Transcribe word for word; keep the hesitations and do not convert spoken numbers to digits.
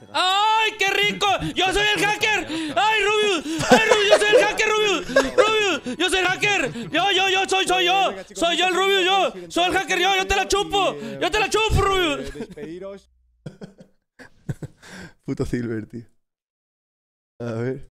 ¡Ay, qué rico! ¡Yo soy el hacker! ¡Ay, Rubius! ¡Ay, Rubius! ¡Yo soy el hacker, Rubius! ¡Rubius! ¡Yo soy el hacker! ¡Yo, yo, yo! ¡Soy, soy yo! ¡Soy yo el Rubius, yo! ¡Soy el hacker, yo! ¡Yo te la chupo! ¡Yo te la chupo, Rubius! Despediros. Puto Silver, tío. A ver.